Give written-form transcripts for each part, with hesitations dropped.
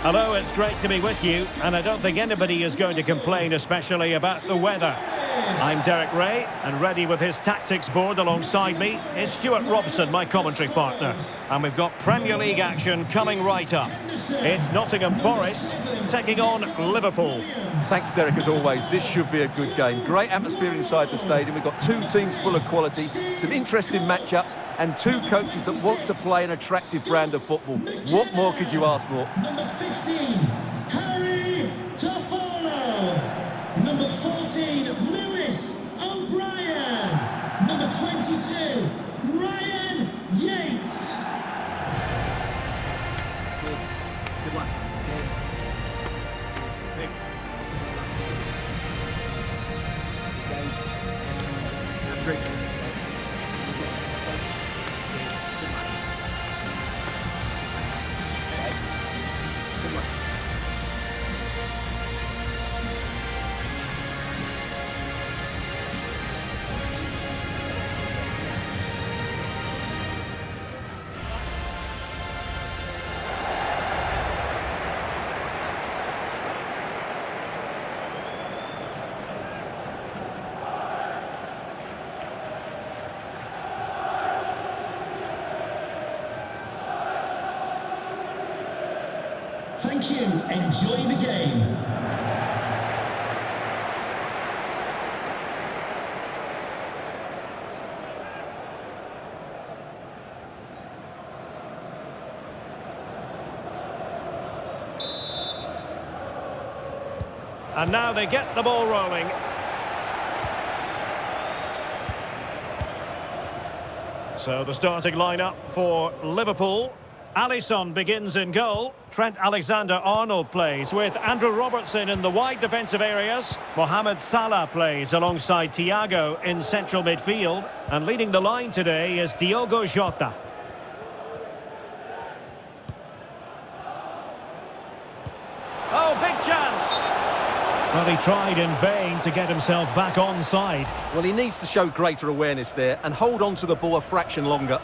Hello, it's great to be with you, and I don't think anybody is going to complain, especially about the weather. I'm Derek Ray, and ready with his tactics board alongside me is Stuart Robson, my commentary partner. And we've got Premier League action coming right up. It's Nottingham Forest taking on Liverpool. Thanks, Derek, as always. This should be a good game. Great atmosphere inside the stadium. We've got two teams full of quality, some interesting matchups, and two coaches that want to play an attractive brand of football. What more could you ask for? Number 15, Harry Toffolo. Number 14, Lewis O'Brien. Number 22, Ryan Yates. Good luck. Great. Thank you. Enjoy the game. And now they get the ball rolling. So the starting lineup for Liverpool. Alisson begins in goal. Trent Alexander-Arnold plays with Andrew Robertson in the wide defensive areas. Mohamed Salah plays alongside Thiago in central midfield. And leading the line today is Diogo Jota. Oh, big chance! Well, he tried in vain to get himself back onside. Well, he needs to show greater awareness there and hold on to the ball a fraction longer.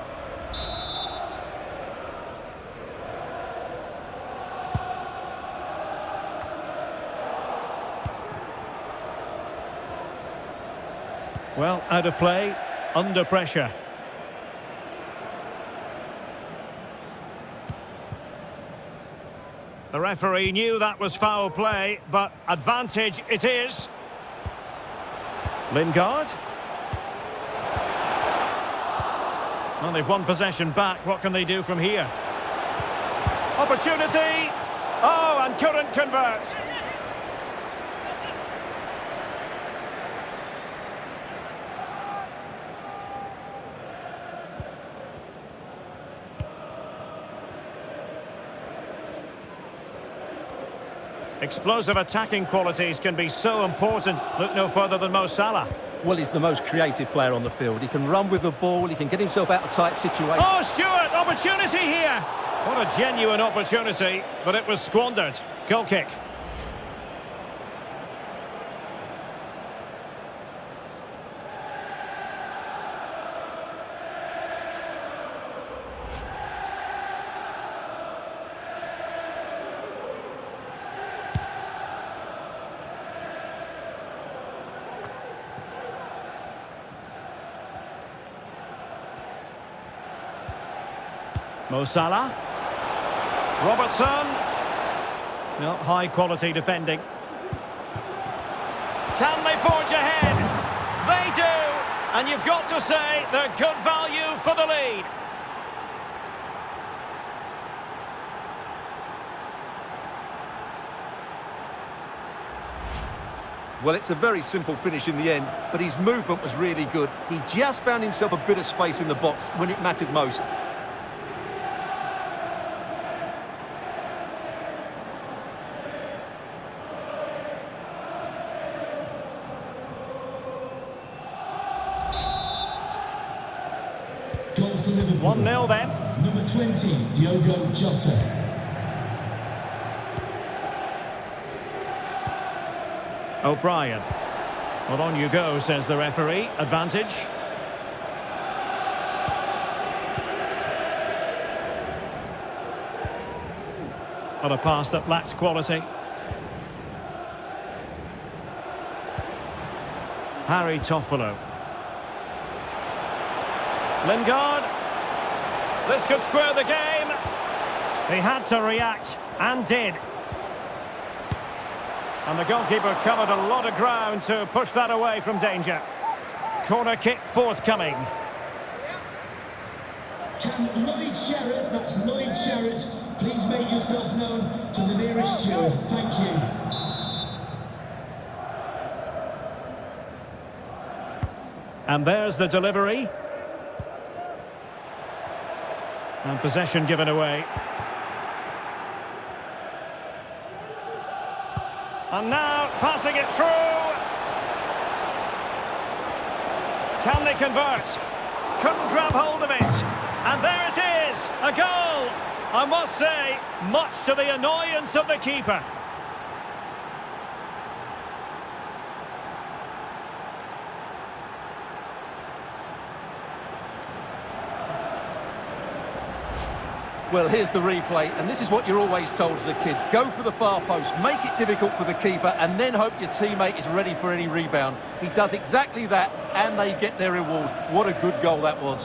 Well, out of play, under pressure. The referee knew that was foul play, but advantage it is. Lingard. Well, they've won possession back. What can they do from here? Opportunity! Oh, and couldn't convert. Explosive attacking qualities can be so important. Look no further than Mo Salah. Well, he's the most creative player on the field. He can run with the ball, he can get himself out of tight situations. Oh, Stuart, opportunity here! What a genuine opportunity, but it was squandered. Goal kick. Mo Salah. Robertson. No, high quality defending. Can they forge ahead? They do! And you've got to say they're good value for the lead. Well, it's a very simple finish in the end, but his movement was really good. He just found himself a bit of space in the box when it mattered most. Goal for Liverpool. 1-0 then. Number 20, Diogo Jota. O'Brien. Well, on you go, says the referee. Advantage. on a pass that lacks quality. Harry Toffolo. Lingard. This could square the game. He had to react, and did. And the goalkeeper covered a lot of ground to push that away from danger. Corner kick forthcoming. Can Lloyd Sherrod, that's Lloyd Sherrod, please make yourself known to the nearest steward. Thank you. And there's the delivery. And possession given away. And now passing it through. Can they convert? Couldn't grab hold of it. And there it is, a goal. I must say, much to the annoyance of the keeper. Well, here's the replay, and this is what you're always told as a kid. Go for the far post, make it difficult for the keeper, and then hope your teammate is ready for any rebound. He does exactly that, and they get their reward. What a good goal that was.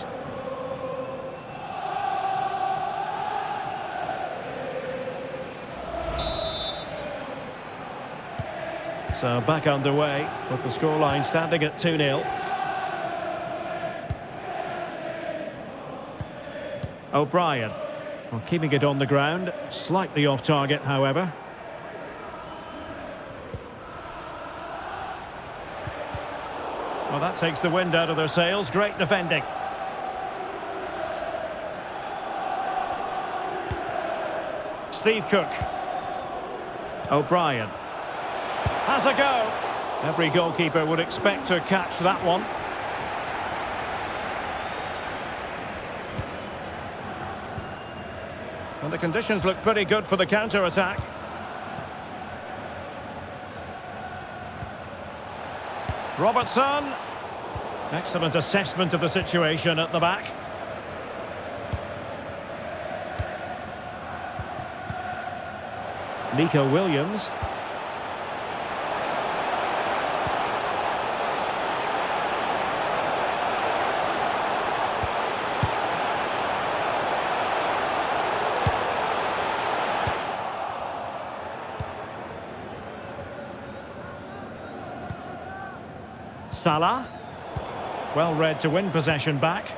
So back underway, with the scoreline standing at 2-0. O'Brien. Well, keeping it on the ground, slightly off target, however. Well, that takes the wind out of their sails. Great defending. Steve Cook. O'Brien. Has a go. Every goalkeeper would expect to catch that one. And the conditions look pretty good for the counter-attack. Robertson. Excellent assessment of the situation at the back. Nico Williams. Salah. Well read to win possession back.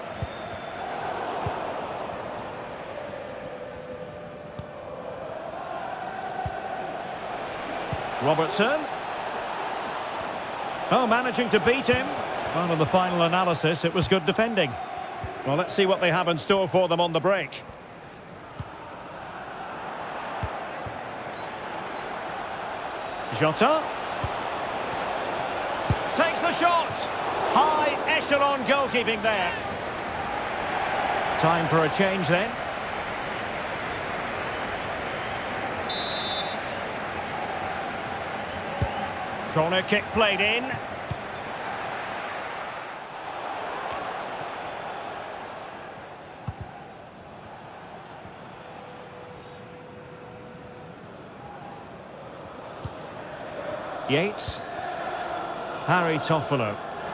Robertson. Oh, managing to beat him. Well, in the final analysis, it was good defending. Well, let's see what they have in store for them on the break. Jota. Takes the shot. High echelon goalkeeping there. Time for a change then. Corner kick played in. Yates. Harry Toffolo.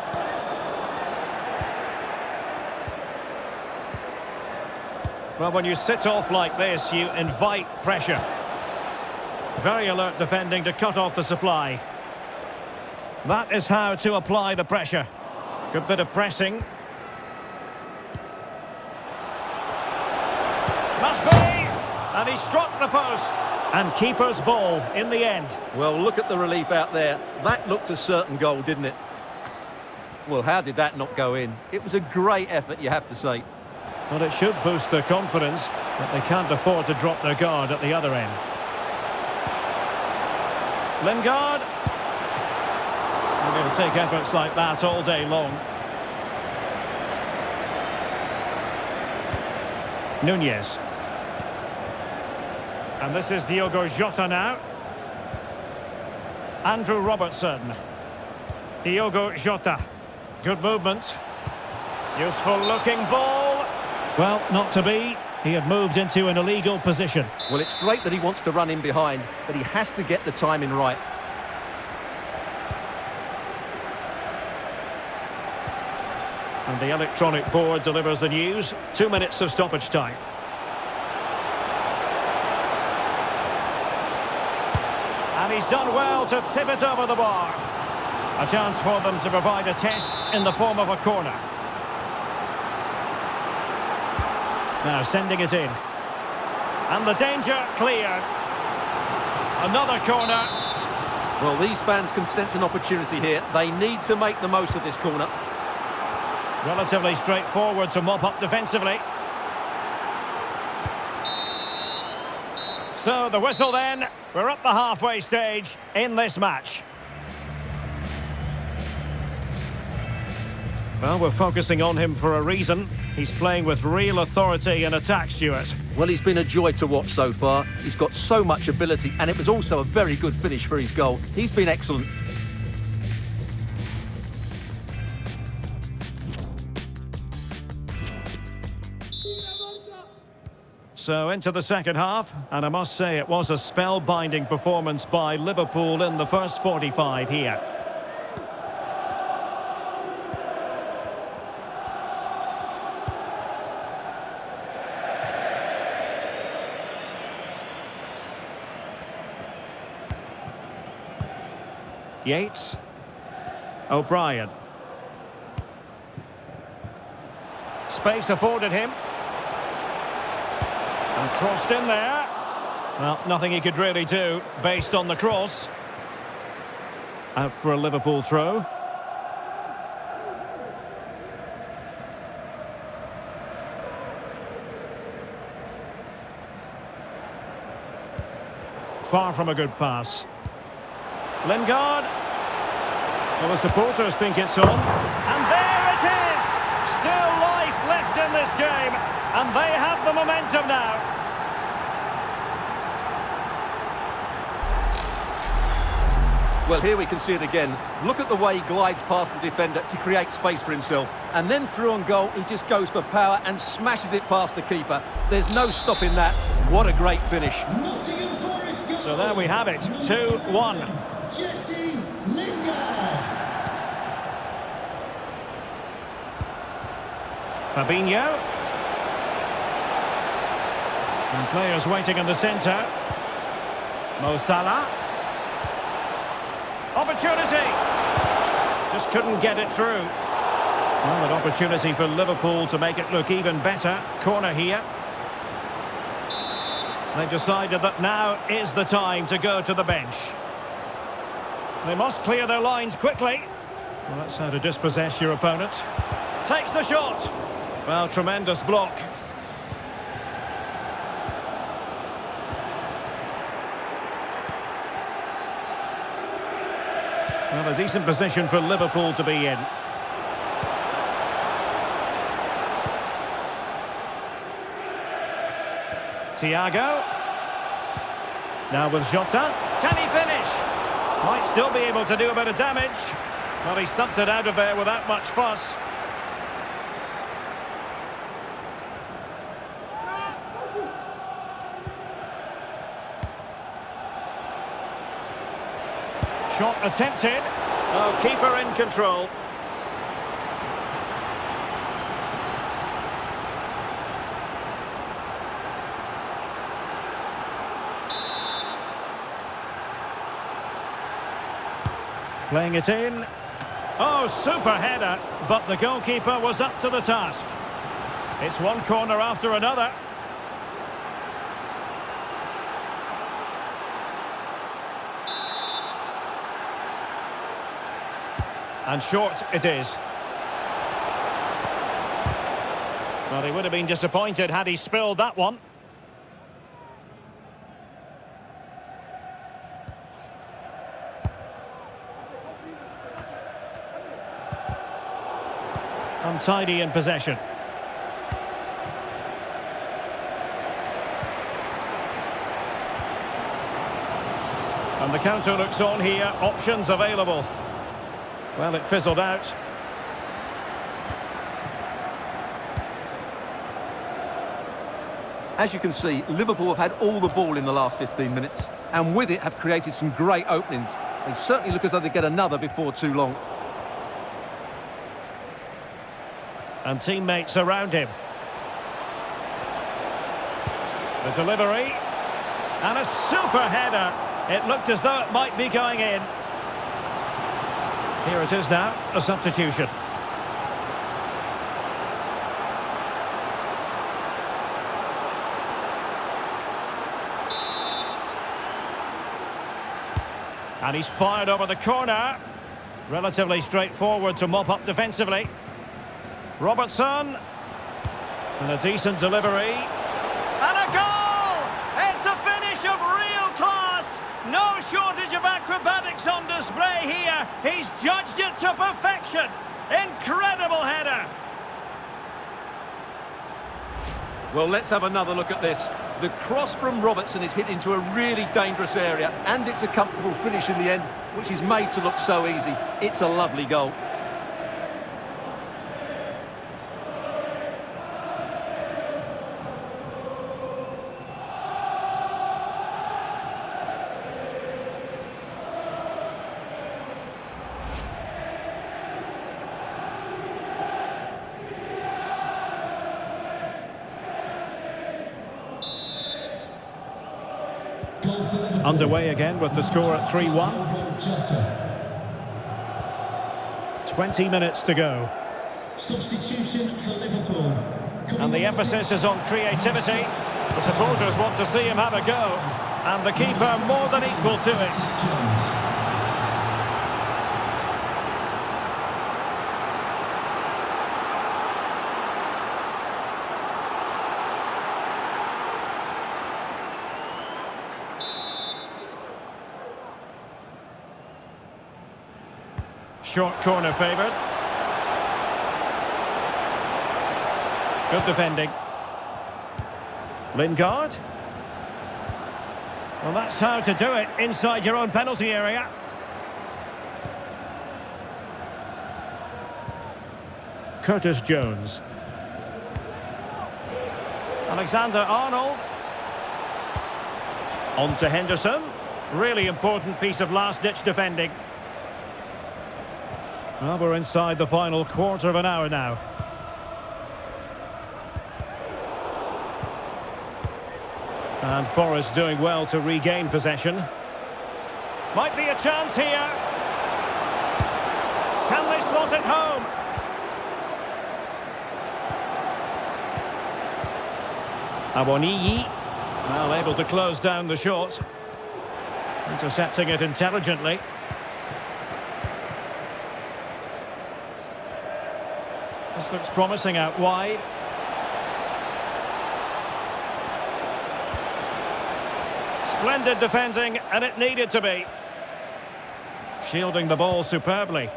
Well, when you sit off like this, you invite pressure. Very alert defending to cut off the supply. That is how to apply the pressure. Good bit of pressing. Must be! And he struck the post. And keeper's ball in the end. Well, look at the relief out there. That looked a certain goal, didn't it? Well, how did that not go in? It was a great effort, you have to say. Well, it should boost their confidence, but they can't afford to drop their guard at the other end. Lingard. They're going to take efforts like that all day long. Nunez. And this is Diogo Jota now. Andrew Robertson. Diogo Jota. Good movement. Useful looking ball. Well, not to be. He had moved into an illegal position. Well, it's great that he wants to run in behind, but he has to get the timing right. And the electronic board delivers the news. 2 minutes of stoppage time. And he's done well to tip it over the bar. A chance for them to provide a test in the form of a corner. Now sending it in. And the danger cleared. Another corner. Well, these fans can sense an opportunity here. They need to make the most of this corner. Relatively straightforward to mop up defensively. So the whistle then. We're at the halfway stage in this match. Well, we're focusing on him for a reason. He's playing with real authority in attack, Stuart. Well, he's been a joy to watch so far. He's got so much ability, and it was also a very good finish for his goal. He's been excellent. So into the second half, and I must say it was a spellbinding performance by Liverpool in the first 45 here. Yates. O'Brien. Space afforded him. And crossed in there. Well, nothing he could really do based on the cross. Out for a Liverpool throw. Far from a good pass. Lingard. Well, the supporters think it's on. And there it is! Still life left in this game. And they have the momentum now. Well, here we can see it again. Look at the way he glides past the defender to create space for himself. And then through on goal, he just goes for power and smashes it past the keeper. There's no stopping that. What a great finish. Nottingham Forest goal. So there we have it, 2-1. Jesse Lingard. Fabinho. And players waiting in the centre. Mo Salah. Opportunity! Just couldn't get it through. Well, an opportunity for Liverpool to make it look even better. Corner here. They've decided that now is the time to go to the bench. They must clear their lines quickly. Well, that's how to dispossess your opponent. Takes the shot. Well, tremendous block. Well, a decent position for Liverpool to be in. Thiago. Now with Jota. Can he finish? Might still be able to do a bit of damage. Well, he stumped it out of there without much fuss. Shot attempted. Oh, keeper in control. Playing it in. Oh, super header, but the goalkeeper was up to the task. It's one corner after another. And short it is. Well, he would have been disappointed had he spilled that one. Untidy in possession. And the counter looks on here. Options available. Well, it fizzled out. As you can see, Liverpool have had all the ball in the last 15 minutes, and with it have created some great openings. They certainly look as though they get another before too long. And teammates around him. The delivery. And a super header. It looked as though it might be going in. Here it is now, a substitution. And he's fired over the corner. Relatively straightforward to mop up defensively. Robertson. And a decent delivery. And a goal! It's a finish of real class. No shortage of acrobatics on display here. He's judged it to perfection. Incredible header. Well, let's have another look at this. The cross from Robertson is hit into a really dangerous area, and it's a comfortable finish in the end, which is made to look so easy. It's a lovely goal. Underway again with the score at 3-1. 20 minutes to go. Substitution for Liverpool. And the emphasis is on creativity. The supporters want to see him have a go. And the keeper more than equal to it. Short corner favoured. Good defending. Lingard. Well, that's how to do it inside your own penalty area. Curtis Jones. Alexander-Arnold. On to Henderson. Really important piece of last-ditch defending. Well, we're inside the final quarter of an hour now. And Forest doing well to regain possession. Might be a chance here. Can they slot it home? Awoniyi. Well, able to close down the shot. Intercepting it intelligently. This looks promising out wide. Splendid defending, and it needed to be. Shielding the ball superbly.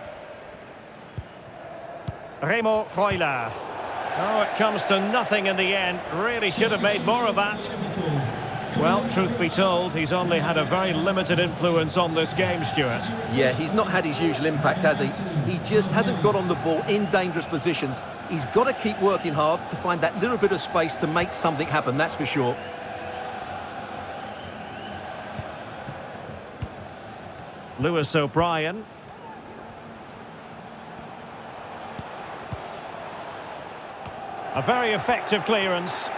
Remo Freuler. Oh, it comes to nothing in the end. Really should have made more of that. Well, truth be told, he's only had a very limited influence on this game, Stuart. Yeah, he's not had his usual impact, has he? He just hasn't got on the ball in dangerous positions. He's got to keep working hard to find that little bit of space to make something happen, that's for sure. Lewis O'Brien. A very effective clearance.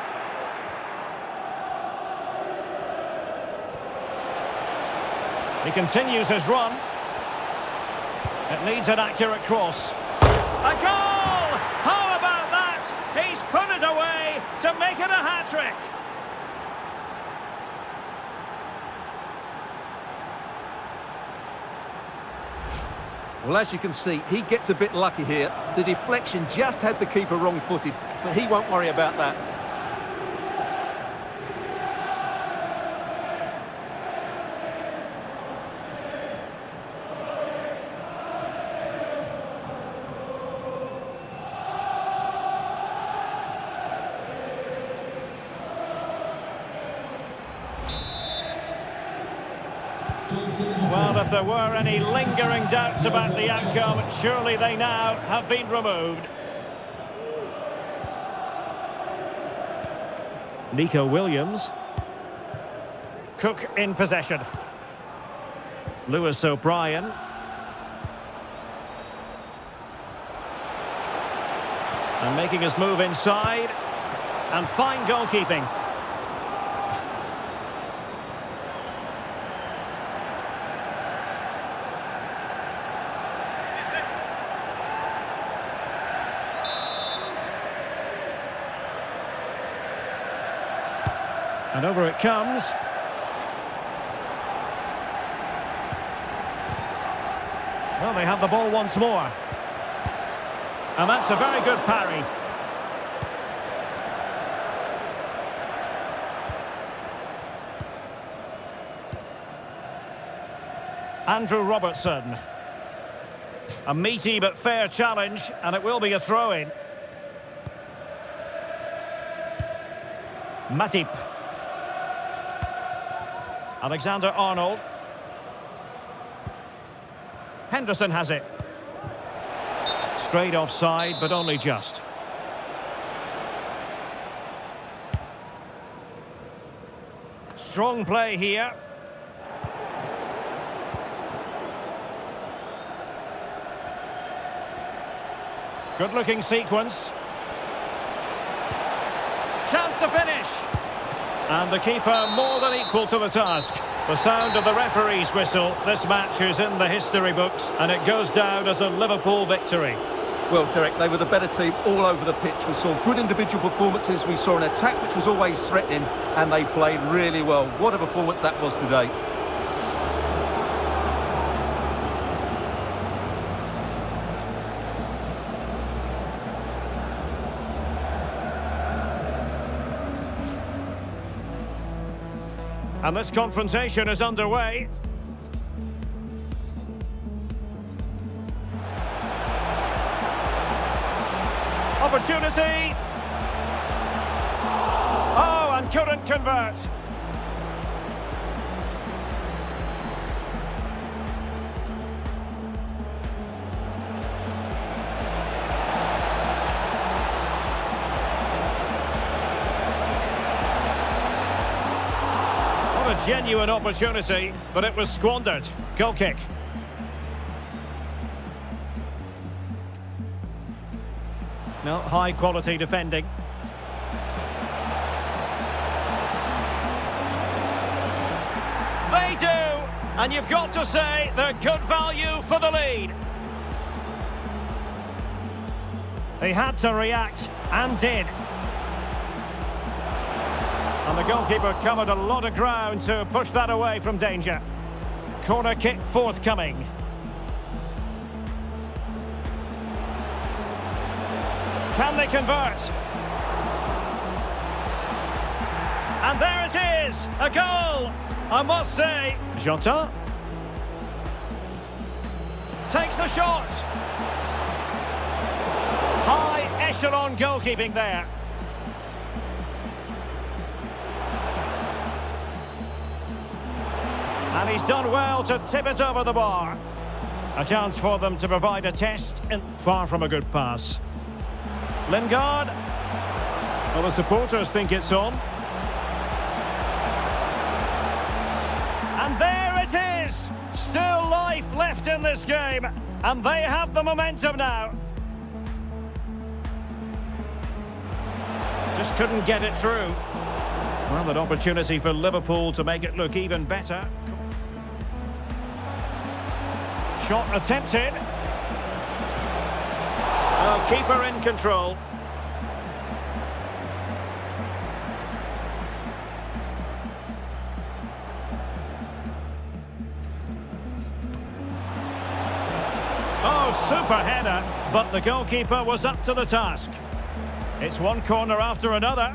He continues his run. It needs an accurate cross. A goal! How about that? He's put it away to make it a hat-trick. Well, as you can see, he gets a bit lucky here. The deflection just had the keeper wrong-footed, but he won't worry about that. Well, if there were any lingering doubts about the outcome, surely they now have been removed. Nico Williams. Cook in possession. Lewis O'Brien. And making his move inside. And fine goalkeeping. And over it comes. Well, they have the ball once more. And that's a very good parry. Andrew Robertson. A meaty but fair challenge, and it will be a throw-in. Matip. Alexander-Arnold. Henderson has it. Straight offside, but only just. Strong play here. Good-looking sequence. Chance to finish. And the keeper more than equal to the task. The sound of the referee's whistle. This match is in the history books, and it goes down as a Liverpool victory. Well, Derek, they were the better team all over the pitch. We saw good individual performances. We saw an attack which was always threatening, and they played really well. What a performance that was today. And this confrontation is underway. Opportunity. Oh, and couldn't convert. A genuine opportunity, but it was squandered. Goal kick. No, high quality defending. They do! And you've got to say they're good value for the lead. They had to react, and did. And the goalkeeper covered a lot of ground to push that away from danger. Corner kick forthcoming. Can they convert? And there it is, a goal! I must say, Jota takes the shot. High echelon goalkeeping there. And he's done well to tip it over the bar. A chance for them to provide a test, and far from a good pass. Lingard. Well, the supporters think it's on. And there it is! Still life left in this game, and they have the momentum now. Just couldn't get it through. Well, an opportunity for Liverpool to make it look even better. Shot attempted. Oh, keeper in control. Oh, super header, but the goalkeeper was up to the task. It's one corner after another.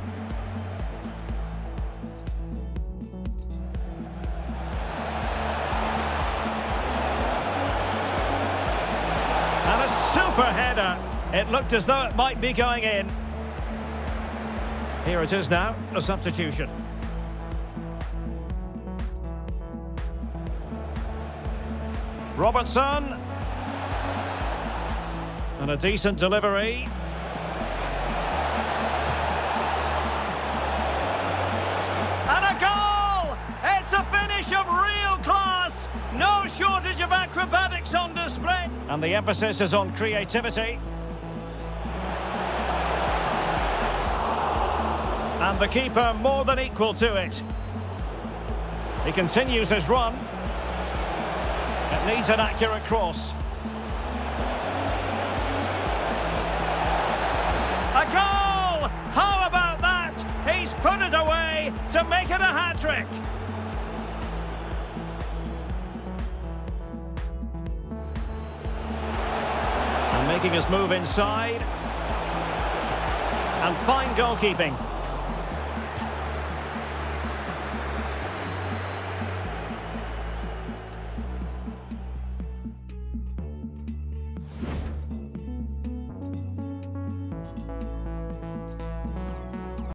Super header. It looked as though it might be going in. Here it is now, a substitution. Robertson. And a decent delivery. finish of real class. No shortage of acrobatics on display. And the emphasis is on creativity. And the keeper more than equal to it. He continues his run. It needs an accurate cross. A goal! How about that? He's put it away to make it a hat-trick. And making his move inside. And fine goalkeeping.